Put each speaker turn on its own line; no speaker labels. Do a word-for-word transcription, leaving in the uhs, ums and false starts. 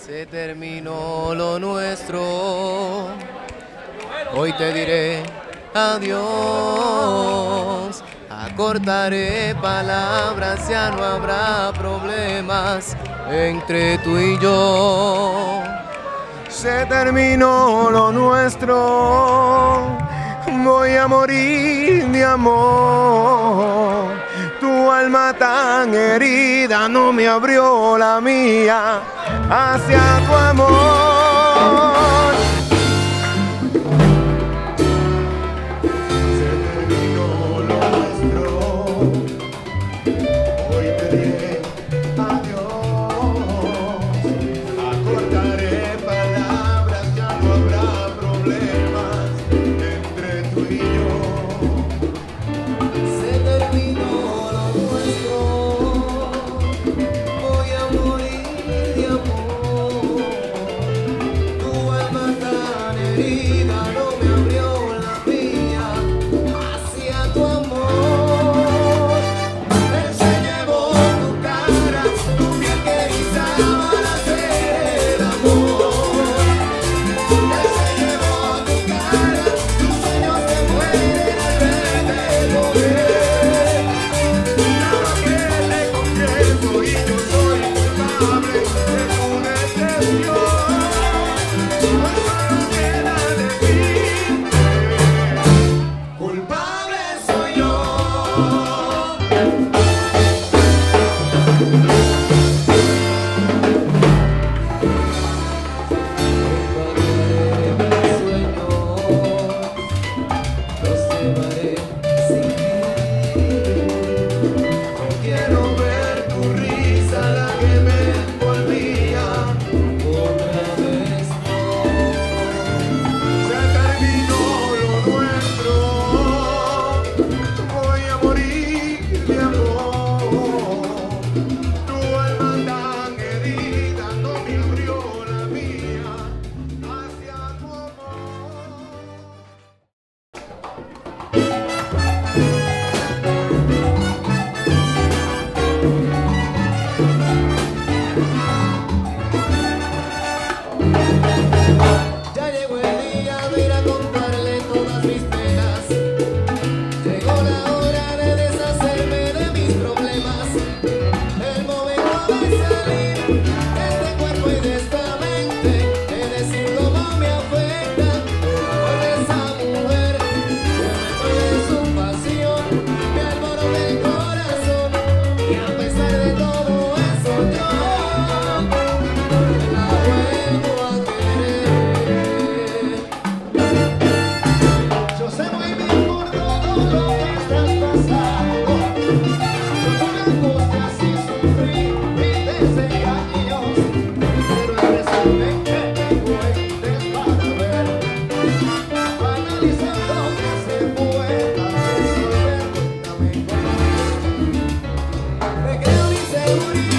Se terminó lo nuestro, hoy te diré adiós. Acortaré palabras, ya no habrá problemas entre tú y yo. Se terminó lo nuestro, voy a morir de amor. Tu alma tan herida no me abrió la mía hacia tu amor. Se terminó lo nuestro, hoy te diré adiós. Acortaré palabras, ya no habrá problemas entre tú y yo. Se terminó lo nuestro, voy a morir de amor. Tu alma tan herida no me abrió la mía hacia tu amor. Él se llevó tu cara, tu piel que erizaba al hacer el amor. Él se llevó tu cara, tus sueños se mueren al verte mover. Claro que le confieso y yo soy culpable de tu decepción. Hoy solo queda decirte, culpable soy yo. Los llevaré sin ti. No quiero ver tu risa, la que me envolvía otra vez. Se terminó lo nuestro, voy a morir de amor. Tu alma tan herida no me abrió la mía hacia tu amor. Ya llegó el día de ir a contarle todas mis penas. Llegó la hora de deshacerme de mis problemas. El momento de salir de este cuerpo y de esta mente, de decir cómo me afecta por esa mujer que me mueve su pasión, me alborota el corazón. Y a pesar de todo eso yo la vuelvo a querer. Yo sé muy bien por todo lo que estás pasando. Yo tuve angustias y sufrí miles de años, pero el resumen que me cuentes para ver, analizando que se pueda resolver. Cuéntame cómo. Me creo inseguridad.